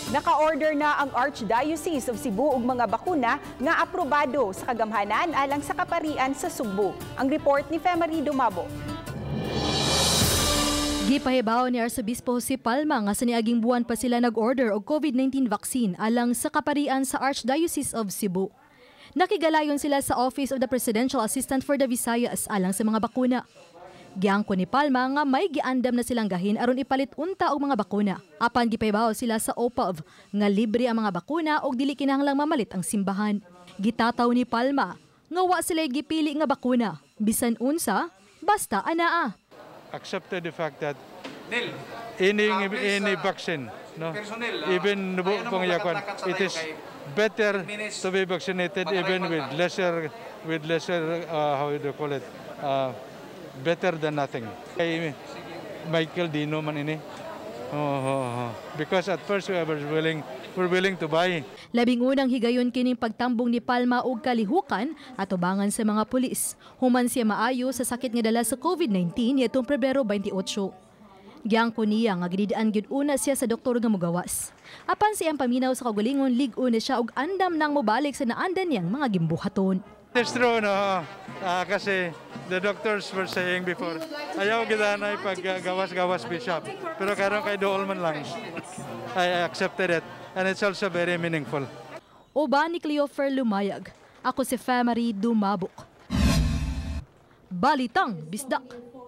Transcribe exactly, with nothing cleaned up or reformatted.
Naka-order na ang Archdiocese of Cebu og mga bakuna nga aprobado sa kagamhanan alang sa kaparian sa Sugbo. Ang report ni Femari Dumabo. Gipahibaw ni Arsobispo Jose Palma nga sa niaging buwan pa sila nag-order og COVID nineteen vaccine alang sa kaparian sa Archdiocese of Cebu. Nakigalayon sila sa Office of the Presidential Assistant for the Visayas alang sa mga bakuna. Giangko ni Palma nga may giandam na silang gahin aron ipalit unta og mga bakuna. Apan gipahibaw sila sa O P A V nga libre ang mga bakuna og dili kinahanglang mamalit ang simbahan. Gitataw ni Palma nga wa sila gipili nga bakuna bisan unsa basta anaa. Accepted the fact that any any vaccine, no, even nubo pong yakon, it is better to be vaccinated even with lesser with lesser uh, how do you call it, uh, better than nothing. Kay Michael Dino man ini. Oh, oh, oh. Because at first we were willing we're willing to buy. Labing unang higayon kining pagtambong ni Palma og kalihukan at ubangan sa mga pulis. Human siya maayo sa sakit nga dala sa COVID nineteen nitong Pebrero twenty-eight. Giangko niya nga ginidaan gyud una siya sa doktor nga mogawas. Apan siyang paminaw sa kaugalingon lig-on na siya og andam nang mobalik sa naandan niyang mga gimbuhaton. It's true, no? Uh, kasi the doctors were saying before, ayaw kita na ipag-gawas-gawas bishop. Pero karon kay dool man lang, I accepted it. And it's also very meaningful. Oba ni Cleofer Lumayag. Ako si Femari Dumabok. Balitang Bisdak.